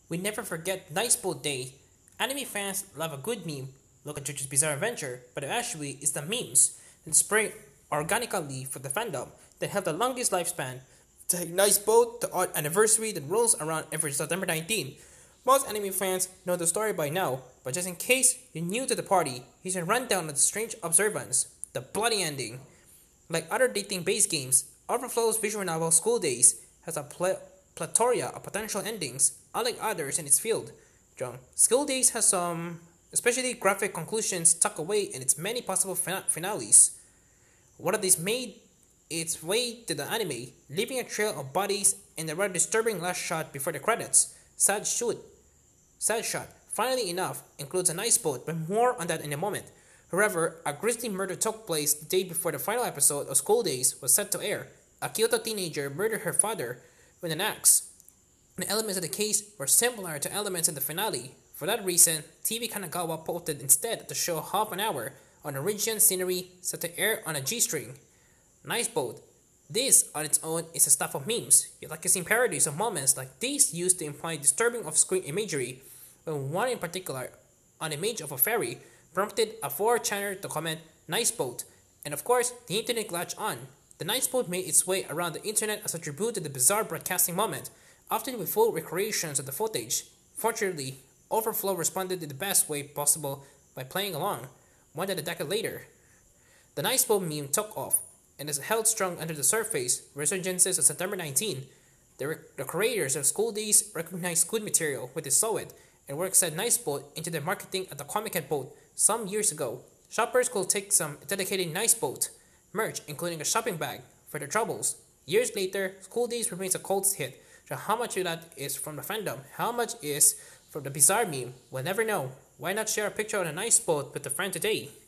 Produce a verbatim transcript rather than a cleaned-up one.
We never forget Nice Boat Day. Anime fans love a good meme. Look at JoJo's Bizarre Adventure, but actually it's the memes that spring organically for the fandom that have the longest lifespan. Take Nice Boat, the odd anniversary that rolls around every September nineteenth. Most anime fans know the story by now, but just in case you're new to the party, here's a rundown of the strange observance, the bloody ending. Like other dating-based games, Overflow's visual novel School Days has a pl- plethora of potential endings, unlike others in its field. John, School Days has some especially graphic conclusions tucked away in its many possible fina- finales. One of these made its way to the anime, leaving a trail of bodies and a rather disturbing last shot before the credits. Sad shoot. Sad shot, funnily enough, includes a nice boat, but more on that in a moment. However, a grisly murder took place the day before the final episode of School Days was set to air. A Kyoto teenager murdered her father with an axe. The elements of the case were similar to elements in the finale. For that reason, T V Kanagawa posted instead of the show half an hour on a region scenery set to air on a G-string. Nice boat. This, on its own, is a stuff of memes. You'd like to see parodies of moments like these used to imply disturbing off-screen imagery, when one in particular, an image of a ferry, prompted a four channer to comment, "Nice boat," and of course, the internet latched on. The nice boat made its way around the internet as a tribute to the bizarre broadcasting moment, often with full recreations of the footage. Fortunately, Overflow responded in the best way possible by playing along. More than a decade later, the nice boat meme took off, and is held strong under the surface resurgences of September nineteenth. The, re- the creators of School Days recognized good material with the saw it, and worked said nice boat into their marketing at the Comic Head boat some years ago. Shoppers could take some dedicated nice boat merch, including a shopping bag, for their troubles. Years later, School Days remains a cult hit. So how much of that is from the fandom? How much is from the bizarre meme? We'll never know. Why not share a picture on a nice boat with a friend today?